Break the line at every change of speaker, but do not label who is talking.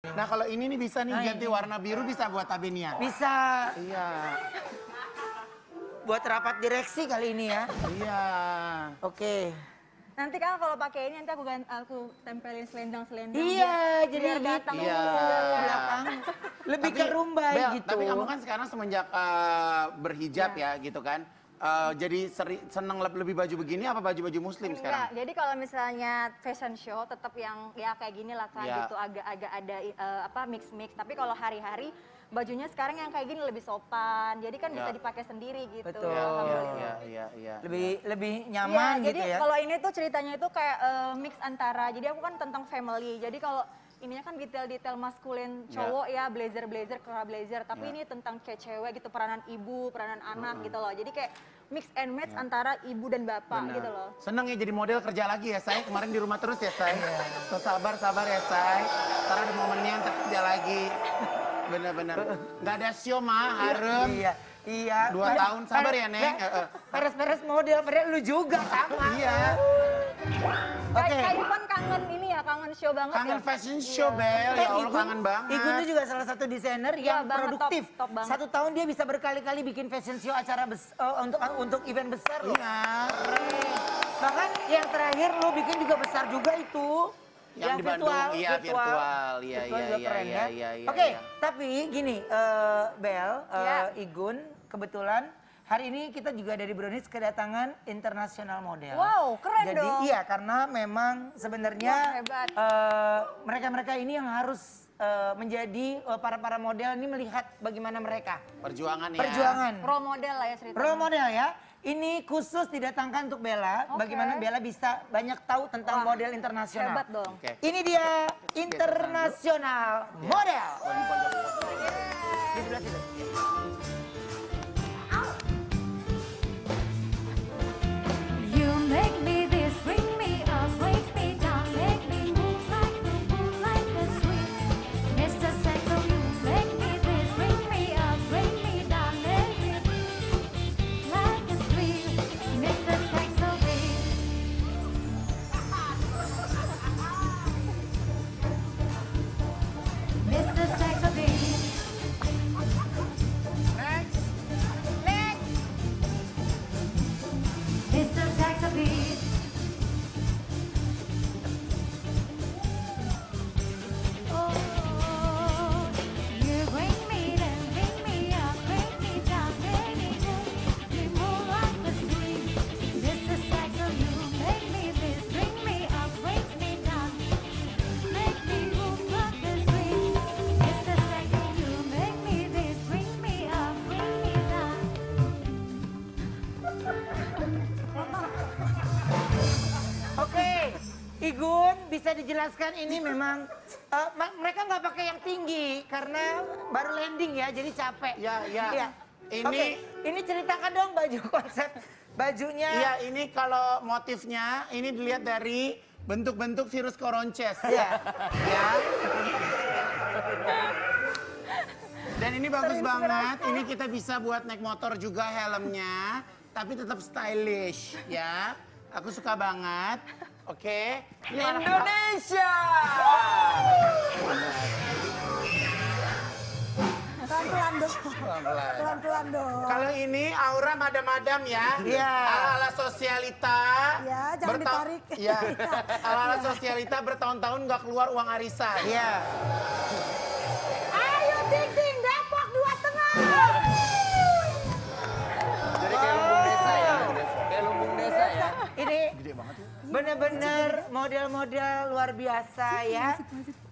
Nah kalau ini nih bisa nih ganti warna biru bisa buat Tabenia.
Bisa.
Iya.
Buat rapat direksi kali ini ya.
Iya.
Oke.
Nanti kan kalau pakai ini nanti aku tempelin selendang-selendang.
Iya, jadi
biar datang
iya.
belakang. Lebih ke rumbai
Bel,
gitu.
tapi kamu kan sekarang semenjak berhijab ya gitu kan. Jadi seneng lebih baju begini apa baju-baju muslim sekarang?
Enggak, jadi kalau misalnya fashion show tetap yang ya kayak gini lah kan
Iya.
gitu agak-agak ada mix-mix. Tapi kalau hari-hari bajunya sekarang yang kayak gini lebih sopan. Jadi kan bisa dipakai sendiri gitu.
Betul.
Alhamdulillah.
Iya.
Lebih
Iya,
nyaman gitu
jadi
ya.
kalau ini tuh ceritanya itu kayak mix antara. Jadi aku kan tentang family. Jadi kalau ininya kan detail-detail maskulin cowok ya, blazer-blazer, kera blazer. Tapi ini tentang kayak cewek gitu, peranan ibu, peranan anak gitu loh. Jadi kayak mix and match antara ibu dan bapak gitu loh.
Seneng ya jadi model kerja lagi ya, Say. Kemarin di rumah terus ya, Say. Tuh sabar ya, Say. Ntar ada momennya ntar kerja lagi. Bener-bener. Nggak ada show mah, harem.
Iya.
2 tahun, sabar ya, Neng.
Peres-peres model, padahal lu juga sama.
Iya.
Kak Ivan kangen ini ya, kangen show banget ya.
Kangen fashion show, Bel. Ya Allah, kangen banget.
Igun itu juga salah satu desainer yang
banget,
produktif.
top banget.
1 tahun dia bisa berkali-kali bikin fashion show acara untuk event besar loh.
Iya.
Bahkan yang terakhir lo bikin juga besar juga itu.
Yang di Bandung, iya, virtual. Iya,
Virtual
iya,
juga
iya,
keren
iya,
ya.
iya, iya,
Oke,
iya.
tapi gini, Bel,
Ya.
Igun, kebetulan hari ini kita juga dari Brownies kedatangan internasional model.
Wow, keren
Jadi
dong.
iya, karena memang sebenarnya
Wah, hebat.
mereka-mereka ini yang harus menjadi para model ini melihat bagaimana mereka.
Perjuangan ya.
Perjuangan.
Role model lah ya ceritanya.
Role model ya. Ini khusus didatangkan untuk Bella.
Oke.
Bagaimana Bella bisa banyak tahu tentang
Wah,
model internasional.
hebat dong.
Oke.
Ini dia internasional model. Di sebelah situ.
You make me this, bring me up, break me down, make me move like a sweet. Mr. Psycho, you make me this, bring me up, bring me down, make me like a sweet. Mr. Psycho, Mr. Psycho, Mr. Saxobeat. Oh, you bring me down, bring me up, bring me down, bring me down. You move like the street. Mr. Saxo, you make me this, bring me up, brings me down, make me move like the street. Mr. Saxo, you make me this, bring me up, bring me down.
Oke, Igun bisa dijelaskan ini memang mereka nggak pakai yang tinggi karena baru landing ya, jadi capek.
Ya.
Iya.
Ini
Oke, ini ceritakan dong baju konsep bajunya.
Iya, ini kalau motifnya ini dilihat dari bentuk-bentuk virus koronces.
Iya.
Ya. Dan ini bagus banget. Ini kita bisa buat naik motor juga helmnya, tapi tetap stylish ya. Aku suka banget. Oke. Indonesia.
Pelan-pelan dong.
Pelan-pelan.
Pelan-pelan dong.
Kalau ini aura madam-madam ya.
Iya.
Ala-ala sosialita.
Ya, jangan ditarik.
Iya. Ala-ala sosialita bertahun-tahun nggak keluar uang arisan.
Iya.
Ayo ding Depok 2 Tengah.
Jadi kayak lumbung desa ya. Kayak lumbung desa ya.
Ini bener-bener model-model luar biasa ya.